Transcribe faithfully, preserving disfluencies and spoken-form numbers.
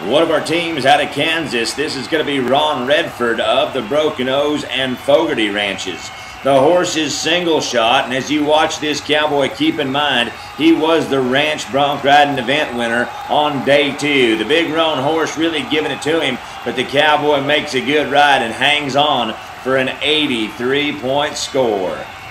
One of our teams out of Kansas. This is going to be Ron Redford of the Broken O's and Fogerty ranches. The horse is single shot, and as you watch this cowboy, keep in mind he was the ranch bronc riding event winner on day two. The big roan horse really giving it to him, but the cowboy makes a good ride and hangs on for an eighty-three point score.